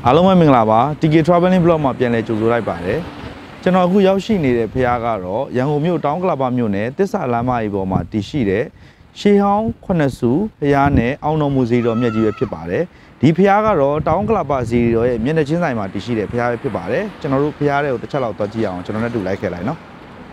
အားလုံးပဲမင်္ဂလာပါ TK Traveling Blog မှာပြန်လည်ကြိုဆိုလိုက်ပါတယ်ကျွန်တော်အခုရောက်ရှိနေတဲ့ဖရားကတော့ရန်ကုန်မြို့တောင်ကလပါမြို့နယ်တစ္ဆာလမ်းမကြီးပေါ်မှာတည်ရှိတဲ့ရှေးဟောင်း9စုဖရားနဲ့အောင်တော်မူစီတော်မြတ်ကြီးပဲဖြစ်ပါတယ်ဒီဖရားကတော့တောင်ကလပါစီတော်ရဲ့မျက်နှာချင်းဆိုင်မှာတည်ရှိတဲ့ဖရားပဲဖြစ်ပါတယ်ကျွန်တော်တို့ဖရားတွေကိုတစ်ချက်လောက်သွားကြည့်အောင်ကျွန်တော်နဲ့တူလိုက်ခဲ့လိုက်နော်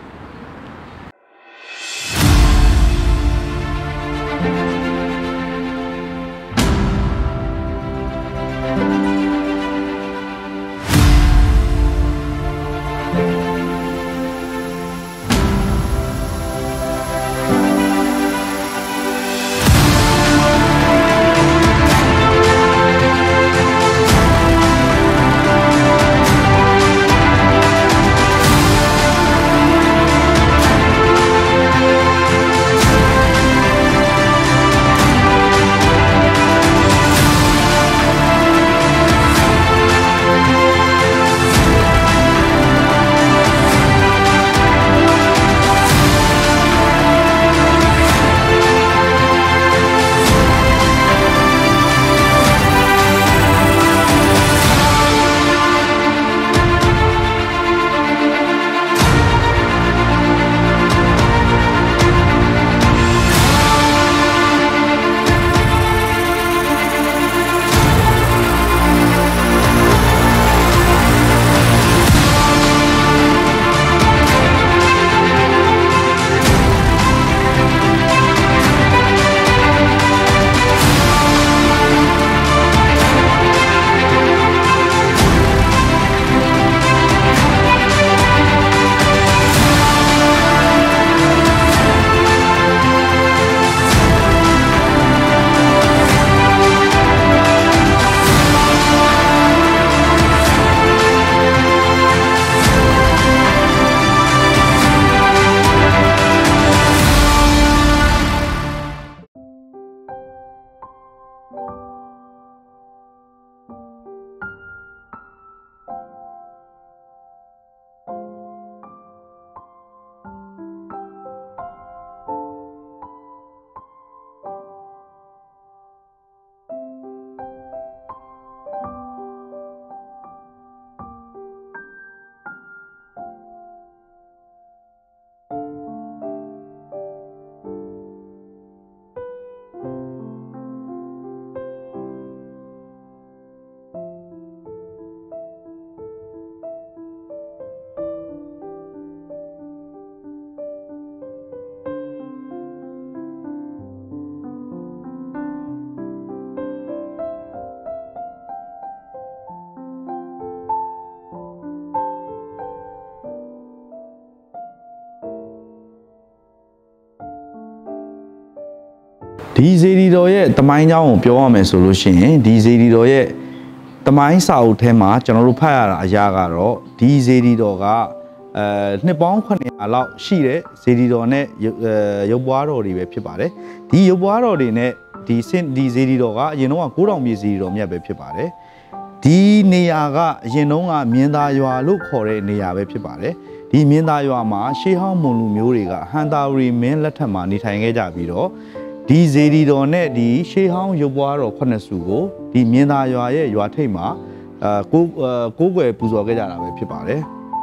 ဒီဇေဒီတော်ရဲ့တမိုင်းเจ้าကိုပြောရမယ်ဆိုလို့ရှိရင်ဒီဇေဒီတော်ရဲ့တမိုင်းစာအုပ်ထဲမှာကျွန်တော်တို့ဖတ်ရတာအရာကတော့ဒီဇေဒီတော်ကနှစ်ပေါင်း900လောက်ရှိတဲ့ဇေဒီတော်နဲ့ရုပ်ပွားတော်တွေပဲဖြစ်ပါတယ်ဒီရုပ်ပွားတော်တွေနဲ့ဒီဇေဒီတော်ကအရင်တော့9000ပြည့်ဇေဒီတော်မြတ်ပဲဖြစ်ပါတယ်ဒီနေရာကအရင်တော့ကမြင်းသားရွာလို့ခေါ်တဲ့နေရာပဲဖြစ်ပါတယ်ဒီမြင်းသားရွာမှာရှေးဟောင်းမွန်လူမျိုးတွေကဟန်တာရီမင်းလက်ထက်မှာနေထိုင်ခဲ့ကြပြီးတော့ဒီဇေဒီတော်နဲ့ဒီရှေးဟောင်းရုပ်ပွားတော်9စုကိုဒီမြင်းသားရွာရဲ့ရွာထိပ်မှာကိုးကွယ်ပူဇော်ခဲ့ကြတာပဲဖြစ်ပါတယ်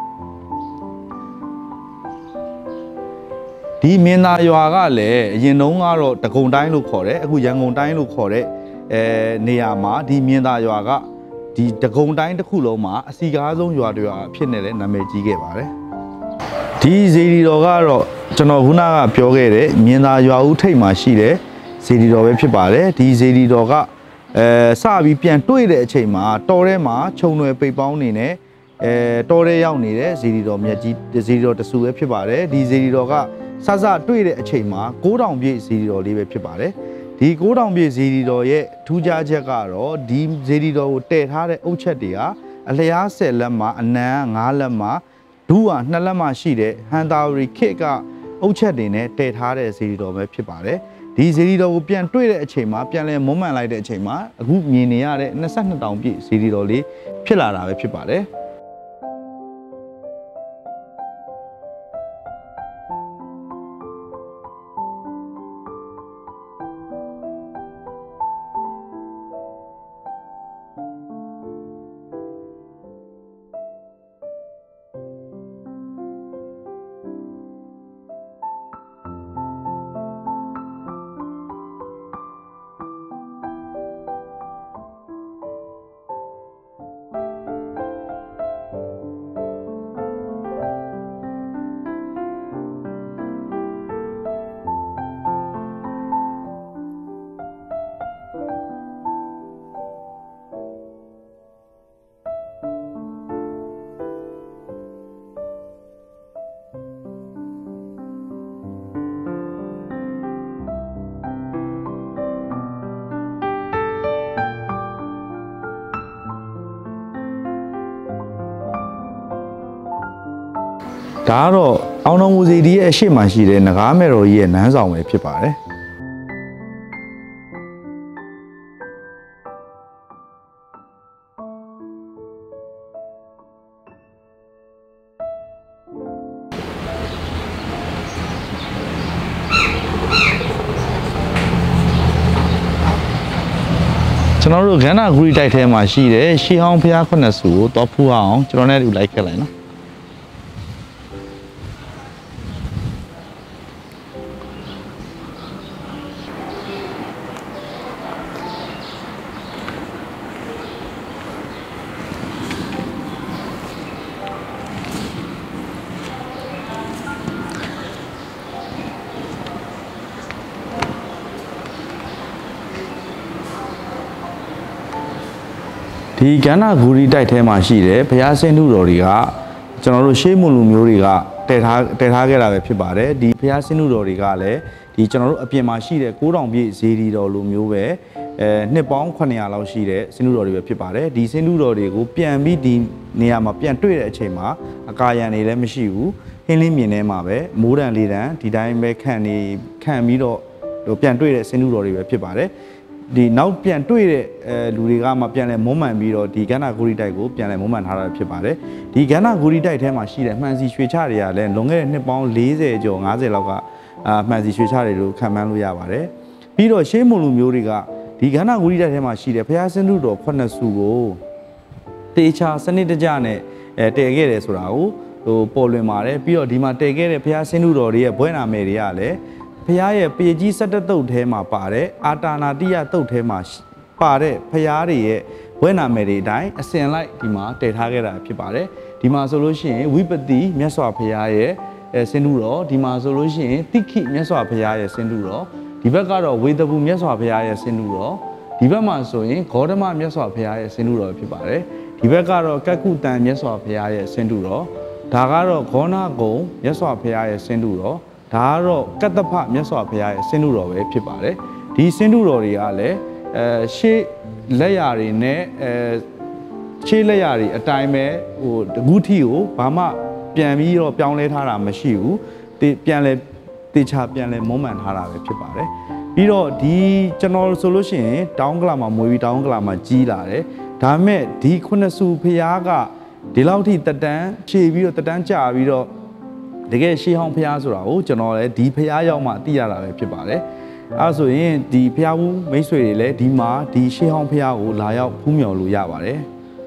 ဒီမြင်းသားရွာကလည်းအရင်တုန်းကတော့တကုံတိုင်းလို့ခေါ်တယ်အခုရန်ကုန်တိုင်းလို့ခေါ်တဲ့နေရာမှာဒီမြင်းသားရွာကဒီတကုံတိုင်းတစ်ခုလုံးမှာအစီကားဆုံးရွာတွေဖြစ်နေတဲ့နာမည်ကြီးခဲ့ပါတယ်ဒီဇေဒီတော်ကတော့ကျွန်တော်ခုနကပြောခဲ့တဲ့မြင်းသားရွာဦးထိပ်မှာရှိတဲ့ဇေဒီတော်ပဲဖြစ်ပါတယ်ဒီဇေဒီတော်ကစပြီးပြန်တွေ့တဲ့အချိန်မှာတော်ထဲမှာခြုံရွယ်ပိတ်ပေါင်းနေနဲ့တော်ထဲရောက်နေတဲ့ဇေဒီတော်မြတ်ကြီးဇေဒီတော်တဆူပဲဖြစ်ပါတယ်ဒီဇေဒီတော်ကစတွေ့တဲ့အချိန်မှာ9000ပြည့်ဇေဒီတော်လေးပဲဖြစ်ပါတယ်ဒီ9000ပြည့်ဇေဒီတော်ရဲ့ထူးခြားချက်ကတော့ဒီဇေဒီတော်ကိုတည်ထားတဲ့အုတ်ချက်တွေဟာအလျား10လက်မှာအနံ9လက်မှာဒူးဟာ2လက်မှာရှိတဲ့ဟန်တာရီခစ်ကအုတ်ချက်တွေနဲ့တည်ထားတဲ့ဇေဒီတော်ပဲဖြစ်ပါတယ်ဒီဇေဒီတော်ကိုပြန်တွေ့တဲ့အချိန်မှာပြန်လဲမွမ်းမံလိုက်တဲ့အချိန်မှာအခုမြင်နေရတဲ့22တောင်ပြည့်ဇေဒီတော်လေးဖြစ်လာတာပဲဖြစ်ပါတယ်ဒါကတော့အောင်တော်မူစီဒီရဲ့အရှိမှရှိတဲ့နဂါးမယ်တော်ကြီးရဲ့နန်းဆောင်ပဲဖြစ်ပါတယ်ကျွန်တော်တို့ကန္နာဂူရီတိုက်ထဲမှာရှိတဲ့ရှေးဟောင်းဘုရားခုနှစ်ဆူကိုတော့ဖူးအောင်ကျွန်တော်နဲ့ဒီလိုက်ခဲ့လိုက်နော်ဒီကန္နာဂူရီတိုက်ထဲမှာရှိတဲ့ဘုရားဆင်းတုတော်တွေကကျွန်တော်တို့ရှေးမွန်လူမျိုးတွေကတည်ထားခဲ့တာပဲဖြစ်ပါတယ်ဒီဘုရားဆင်းတုတော်တွေကလည်းဒီကျွန်တော်တို့အပြင်မှာရှိတဲ့9000ပြည့်ဇေဒီတော်လိုမျိုးပဲနှစ်ပေါင်း900လောက်ရှိတဲ့ဆင်းတုတော်တွေပဲဖြစ်ပါတယ်ဒီဆင်းတုတော်တွေကိုပြန်ပြီးဒီနေရာမှာပြန်တွေ့တဲ့အချိန်မှာအကာရန်တွေလည်းမရှိဘူးဟင်းလင်းမြင်ထဲမှာပဲမိုးတန်လေးတန်ဒီတိုင်းပဲခံပြီးတော့ပြန်တွေ့တဲ့ဆင်းတုတော်တွေပဲဖြစ်ပါတယ်ဒီနောက်ပြန်တွေ့တဲ့လူတွေကမှပြန်လဲမွမ်းမံပြီးတော့ဒီကန္နာဂူရီတိုက်ကိုပြန်လဲမွမ်းမံထားတာဖြစ်ပါတယ်ဒီကန္နာဂူရီတိုက်ထဲမှာရှိတဲ့မှန်စီရွှေချတွေကလည်းလွန်ခဲ့တဲ့နှစ်ပေါင်း40ကျော်50လောက်ကမှန်စီရွှေချတွေလို့ခံမှန်းလို့ရပါတယ်ပြီးတော့ရှေးမွန်လူမျိုးတွေကဒီကန္နာဂူရီတိုက်ထဲမှာရှိတဲ့ဘုရားဆင်းတုတော်9ဆူကိုတေချာစနစ်တကျနဲ့တည်ခဲ့တယ်ဆိုတာကိုပေါ်လွင်ပါတယ်ပြီးတော့ဒီမှာတည်ခဲ့တဲ့ဘုရားဆင်းတုတော်တွေရဲ့ဘွဲနာမယ်တွေကလည်းဖရားရဲ့ပေကြီး17တုတ်ထဲမှာပါတယ်အာတာနာတိယတုတ်ထဲမှာပါတဲ့ဖရားတွေရဲ့ဝဲနာမယ်တွေအတိုင်းအစဉ်လိုက်ဒီမှာတည်ထားခဲ့တာဖြစ်ပါတယ်ဒီမှာဆိုလို့ရှိရင်ဝိပတိမြတ်စွာဘုရားရဲ့ဆင်းတုတော်ဒီမှာဆိုလို့ရှိရင်တိခိမြတ်စွာဘုရားရဲ့ဆင်းတုတော်ဒီဘက်ကတော့ဝေဒဘူမြတ်စွာဘုရားရဲ့ဆင်းတုတော်ဒီဘက်မှာဆိုရင်ဂေါတမမြတ်စွာဘုရားရဲ့ဆင်းတုတော်ဖြစ်ပါတယ်ဒီဘက်ကတော့ကက္ကုတန်မြတ်စွာဘုရားရဲ့ဆင်းတုတော်ဒါကတော့ဂေါနာကုံမြတ်စွာဘုရားရဲ့ဆင်းတုတော်ဒါကတော့ကတ္တဖမြတ်စွာဘုရားရဲ့ဆင်းတုတော်ပဲဖြစ်ပါတယ်ဒီဆင်းတုတော်တွေကလည်းရှေးလက်ရာတွေနဲ့ရှေးလက်ရာတွေအတိုင်းပဲတကူးထီကိုဘာမှပြန်ပြီးတော့ပြောင်းလဲထားတာမရှိဘူးပြန်လဲတေချာပြန်လဲမုံမှန်ထားတာပဲဖြစ်ပါတယ်ပြီးတော့ဒီကျွန်တော်ဆိုလို့ရှိရင်တောင်းကလာမှာမွေပြီးတောင်းကလာမှာကြီးလာတယ်ဒါပေမဲ့ဒီခုနှစ်ဆူဘုရားကဒီလောက်ထိတက်တန်းခြေပြီးတော့တက်တန်းကြာပြီးတော့တကယ်ရှေးဟောင်းဖျားဆိုတာကိုကျွန်တော်လည်းဒီဖျားရောက်မှသိရတာပဲဖြစ်ပါတယ်အဲဆိုရင်ဒီဖျားဘူးမိတ်ဆွေတွေလည်းဒီမှာဒီရှေးဟောင်းဖျားကိုလာရောက်ဖူးမြော်လို့ရပါတယ်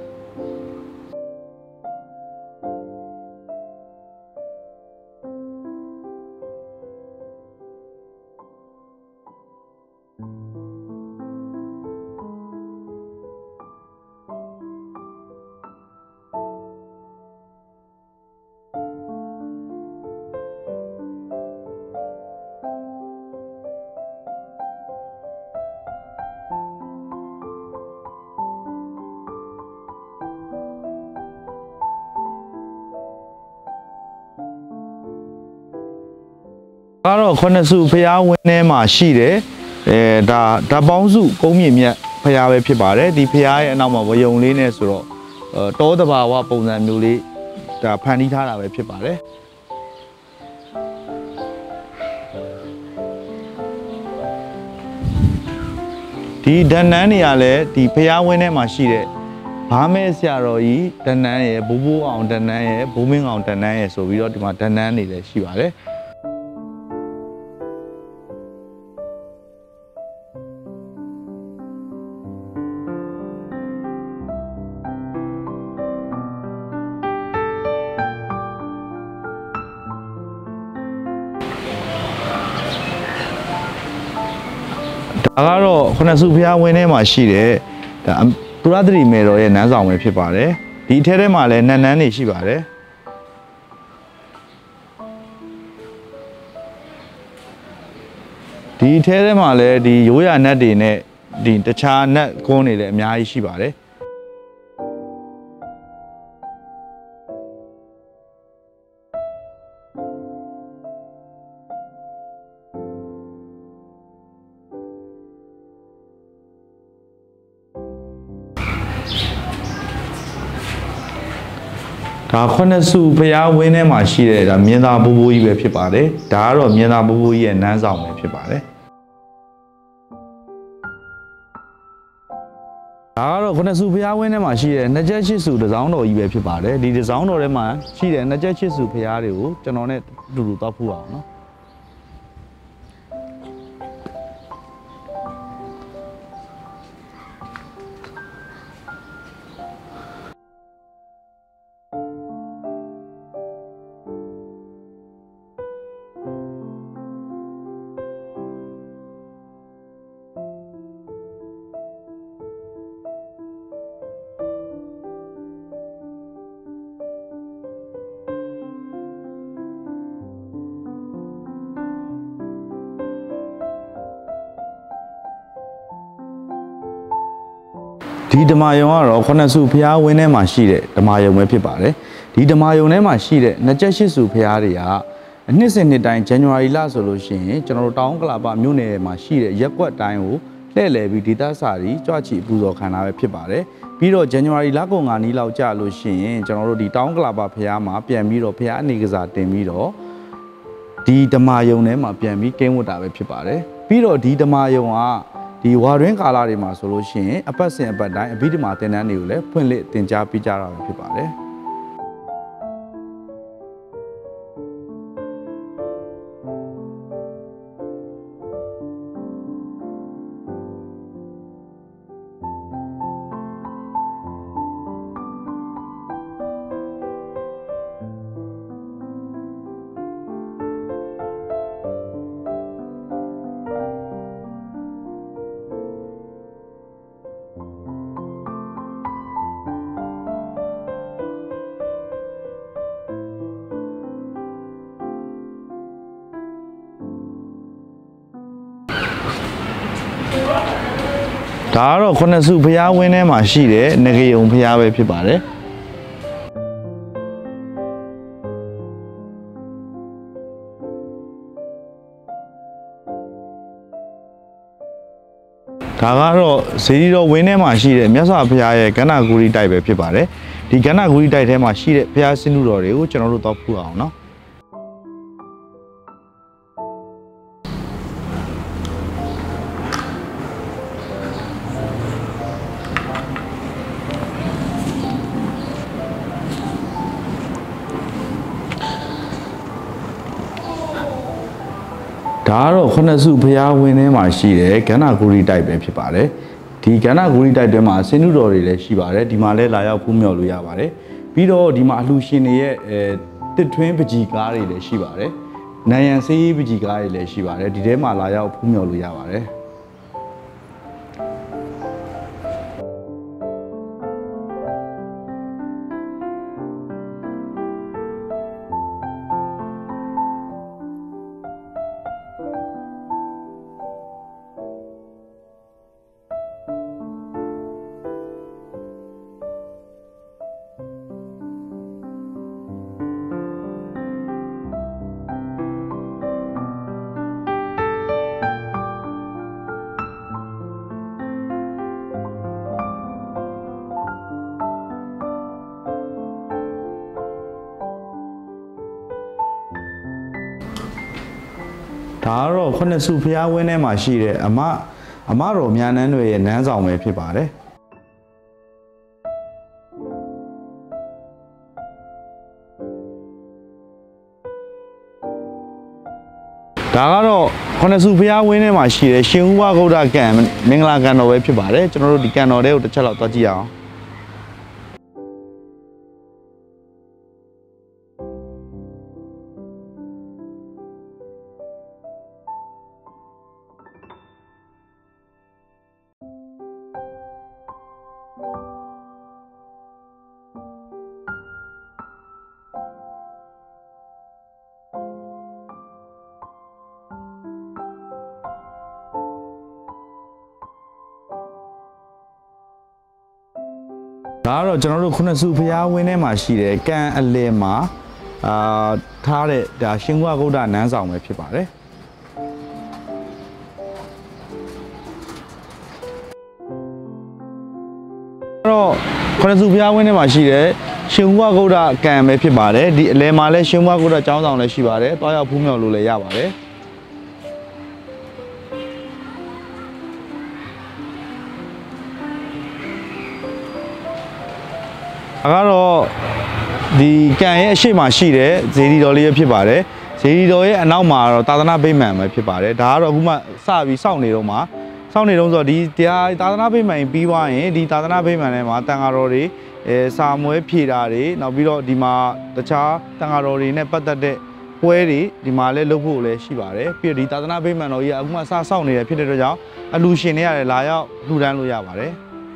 ကတော့ခုနှစ်စုဖျားဝင်းထဲမှာရှိတယ်ဒါပေါင်းစုကုန်းမြင့်မြတ်ဖျားပဲဖြစ်ပါတယ်ဒီဖျားရဲ့အနောက်မှာဝယုံလေးနဲ့ဆိုတော့တောတဘာဝပုံစံမျိုးလေးဒါဖန်တီးထားတာပဲဖြစ်ပါတယ်ဒီဒဏ္ဍန်းတွေကလည်းဒီဖျားဝင်းထဲမှာရှိတဲ့ဘာမဲဆရာတော်ကြီးဒဏ္ဍန်းရဲ့ဘိုးဘိုးအောင်ဒဏ္ဍန်းရဲ့ဘိုးမင်းအောင်ဒဏ္ဍန်းရဲ့ဆိုပြီးတော့ဒီမှာဒဏ္ဍန်းတွေလည်းရှိပါတယ်ဒါကတော့ခုနှစ်စုဖျားဝင်းထဲမှာရှိတဲ့ဒါပုရသတိမေတော်ရဲ့နန်းဆောင်ပဲဖြစ်ပါတယ်ဒီအထဲထဲမှာလည်းနန်းတွေရှိပါတယ်ဒီအထဲထဲမှာလည်းဒီရိုးရာနတ်တွေနဲ့ဒီတခြားနတ်ကုန်းတွေလည်းအများကြီးရှိပါတယ်ဒါခုနှစ်စုဖျားဝင်းထဲမှာရှိတဲ့ဒါမြင်းသားဘိုးဘိုးကြီးပဲဖြစ်ပါတယ်ဒါကတော့မြင်းသားဘိုးဘိုးကြီးရဲ့နန်းဆောင်ပဲဖြစ်ပါတယ်ဒါကတော့ခုနှစ်စုဖျားဝင်းထဲမှာရှိတဲ့နှစ်ချက်ချစ်စုတစောင်းတော်ကြီးပဲဖြစ်ပါတယ်ဒီတစောင်းတော်ထဲမှာရှိတဲ့နှစ်ချက်ချစ်စုဖျားတွေကိုကျွန်တော်နဲ့အတူတူသွားဖူးအောင်နော်ဒီဓမ္မယုံကတော့ခုနှစ်စုဖျားဝင်းထဲမှာရှိတဲ့ဓမ္မယုံပဲဖြစ်ပါတယ်ဒီဓမ္မယုံထဲမှာရှိတဲ့နှစ်ချက်ရှစ်စုဖျားတွေကအနှစ်စဉ်နှစ်တိုင်းဇန်နဝါရီလဆိုလို့ရှိရင်ကျွန်တော်တို့တောင်ကလာပမြို့နယ်မှာရှိတဲ့ရက်ကွက်တိုင်းကိုလှည့်လည်ပြီးဒေသစာရီကြွချီပူဇော်ခံတာပဲဖြစ်ပါတယ်ပြီးတော့ဇန်နဝါရီလကုန်9နေ့လောက်ကြာလို့ရှိရင်ကျွန်တော်တို့ဒီတောင်ကလာပဖျားမှာပြန်ပြီးတော့ဖျားအနေကစားတင်ပြီးတော့ဒီဓမ္မယုံထဲမှာပြန်ပြီးကင်းဝတ်တာပဲဖြစ်ပါတယ်ပြီးတော့ဒီဓမ္မယုံကဒီဝါတွင်းကာလတွေမှာဆိုလို့ရှိရင်အပတ်စဉ်အပတ်တိုင်းအဘိဓမ္မာသင်တန်းတွေကိုလည်းဖွင့်လှစ်သင်ကြားပေးကြတာဖြစ်ပါတယ်ဒါကတော့ခုနှစ်စုဖျားဝင်းထဲမှာရှိတဲ့ငကေယုံဖျားပဲဖြစ်ပါတယ်ဒါကတော့ဇေဒီတော်ဝင်းထဲမှာရှိတဲ့မြတ်စွာဘုရားရဲ့ကန္နာဂူရီတိုက်ပဲဖြစ်ပါတယ်ဒီကန္နာဂူရီတိုက်ထဲမှာရှိတဲ့ဘုရားဆင်းတုတော်တွေကိုကျွန်တော်တို့တော့ဖူးအောင်နော်ဒါကတော့ခုနှစ်စုဖျားဝင်းထဲမှာရှိတဲ့ကန္နာဂူရီတိုက်ပဲဖြစ်ပါတယ်ဒီကန္နာဂူရီတိုက်တွင်မှာဆင်းတုတော်တွေလည်းရှိပါတယ်ဒီမှာလည်းလာရောက်ဖူးမြော်လို့ရပါတယ်ပြီးတော့ဒီမှာအလှရှင်တွေရဲ့တစ်ထွင်းပကြီကားတွေလည်းရှိပါတယ်နယံဆေးပကြီကားတွေလည်းရှိပါတယ်ဒီထဲမှာလာရောက်ဖူးမြော်လို့ရပါတယ်ဒါကတော့ခုနှစ်စုဖျားဝင်းထဲမှာရှိတဲ့အမတော်မြန်းနန်းတွေရဲ့နန်းဆောင်ပဲဖြစ်ပါတယ်ဒါကတော့ခုနှစ်စုဖျားဝင်းထဲမှာရှိတဲ့ရှင်ဥပဂုဒ္ဓကံမင်္ဂလာကံတော်ပဲဖြစ်ပါတယ်ကျွန်တော်တို့ဒီကံတော်တွေကိုတစ်ချက်လောက်သွားကြည့်အောင်ဒါကတော့ကျွန်တော်တို့ခုနှစ်စုဖျားဝင်းထဲမှာရှိတဲ့ကံအလယ်မှာထားတဲ့ဒါရှင်ဂုဂုဒ္ဓနန်းဆောင်ပဲဖြစ်ပါတယ်အဲ့တော့ခုနှစ်စုဖျားဝင်းထဲမှာရှိတဲ့ရှင်ဝဂုဒကံပဲဖြစ်ပါတယ်ဒီအလဲမှာလဲရှင်ဝဂုဒကျောင်းဆောင်လည်းရှိပါတယ်တွားရောက်ဖူးမြော်လို့လည်းရပါတယ်ကတော့ဒီကံရဲ့အရှိမရှိတဲ့ဇေဒီတော်လေးဖြစ်ပါတယ်ဇေဒီတော်ရဲ့အနောက်မှာတော့သာသနာ့ဗိမာန်ပဲဖြစ်ပါတယ်ဒါကတော့အခုမှစပြီးစောင့်နေတော့မှာစောင့်နေတော့ဆိုတော့ဒီတရားသာသနာ့ဗိမာန်ပြီးသွားရင်ဒီသာသနာ့ဗိမာန်ထဲမှာတန်ဃာတော်တွေစာမွဲဖြေတာတွေနောက်ပြီးတော့ဒီမှာတခြားတန်ဃာတော်တွေနဲ့ပတ်သက်တဲ့ပွဲတွေဒီမှာလည်းလုပ်ဖို့လည်းရှိပါတယ်ပြီးတော့ဒီသာသနာ့ဗိမာန်တော်ကြီးကအခုမှစစောင့်နေတယ်ဖြစ်တဲ့အတွက်ကြောင့်အလူရှင်တွေရတယ်လာရောက်လှူဒန်းလို့ရပါတယ်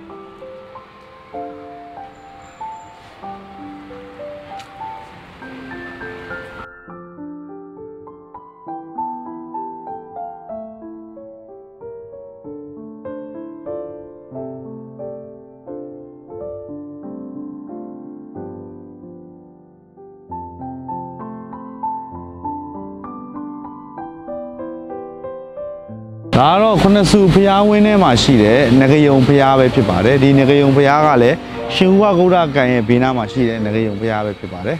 ဒါတော့ခုနှစ်စုဖျားဝင်းထဲမှာရှိတဲ့ငကယုံဖျားပဲဖြစ်ပါတယ်ဒီငကယုံဖျားကလည်းရှင်ဝဂုဒကံရဲ့ဘေးနားမှာရှိတဲ့ငကယုံဖျားပဲဖြစ်ပါတယ်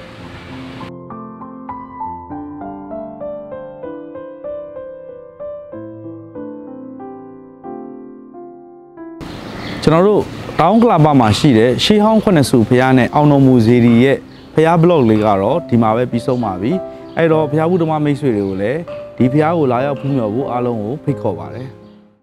ကျွန်တော်တို့တောင်ကလာပါမှာရှိတဲ့ရှေးဟောင်းခုနှစ်စုဖျားနဲ့အောင်တော်မူဇေဒီရဲ့ဖျားဘလော့လေးကတော့ဒီမှာပဲပြီးဆုံးပါပြီအဲ့တော့ဖျားဘူးဓမ္မမိတ်ဆွေတွေကိုလည်းဒီဖျားကိုလာရောက်ဖူးမြော်ဖို့အားလုံးကိုဖိတ်ခေါ်ပါတယ်